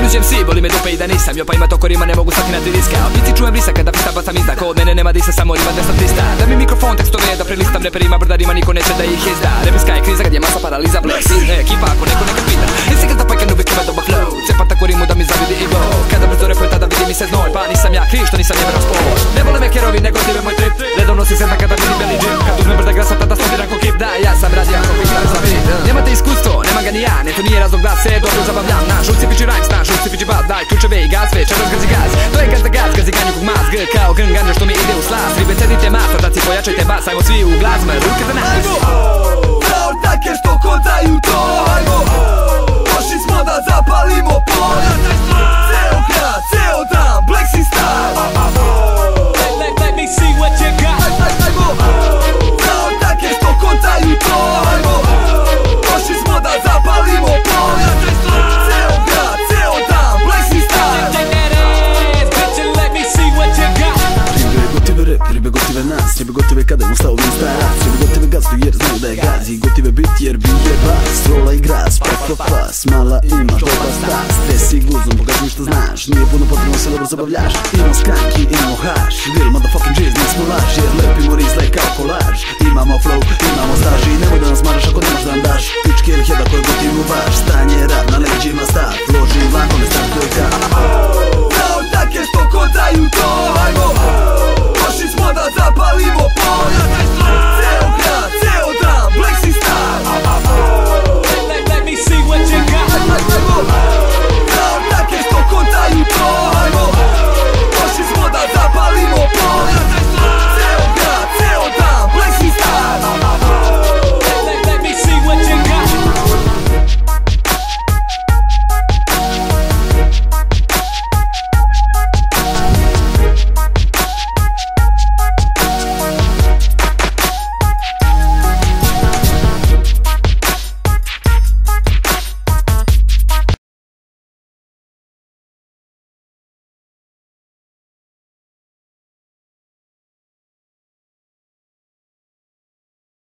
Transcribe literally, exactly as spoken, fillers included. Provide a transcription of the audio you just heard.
Budući em si, boli me dupe i da nisam jo, pa ima to korima, ne mogu stati na tri diska. A biti čujem vrisak kada pista bacam izda, ko od mene nema disa, samo rima desna trista. Da mi mikrofon tekstove da prelistam reperima, brdarima niko neće da ih izda. Reperska je kriza kad je masa paraliza, black scene, ne ekipa ako neko neka pita. Nisi kad zapajkan uvijek ima dobar flow, cepa tako rimu da mi zavidi ego. Kada brzo repuje tada vidi mi se znoj, pa nisam ja kriv što nisam jemeran spoj. Ne vole me kerovi, nego ti moj trip, redovno si senta kada vidi beli džip. Kad uzmem brda grasa tada slodiram ko kip, da ja sam radi ako pištam za bit. Nemate iskustvo, nema ga ni ja, ne to nije razlog da se dobro zabavljam. Naš ucipići rhymes, naš ucipići bas, daj ključeve i gaz, već čeros gazi gaz. To je gaz da gaz, gazi ganju kog mas, g kao grn ganju što mi ide u slas. Ribe cedite mas, vrtaci pojačajte bas, ajmo svi u glazme, ruke za nas. Kao take što kodaju to, ajmo, došli smo da zapalimo pol. Ceo grad, ceo dan, Black Sea style. Let me see what you got. Ajmo, kao take što kodaju to, ajmo, došli smo da zapalimo pol. Ceo grad, ceo dan, Black Sea style. Let me see what you got. Ribe gotive rap, ribe gotive nas, ribe gotive kada im stao vin starac. Ribe gotive gazdu jer znaju da je gazi, gotive bit jer bije bas. Rola i gras, pa pa pas, mala imaš dobar stas. Tresi guzom, pokaži mi što znaš, nije puno potrebno se dobro zabavljaš. Imamo skanki, imamo haš, real motherfucking jizz, nismo laž. Jer lepimo rizle kao kolaž, imamo flow, imamo staž. I nemoj da nas maraš ako nemaš da nam daš. Pičke ili heda koje gotivu vaš, stanje rap na leđima stav. Ložim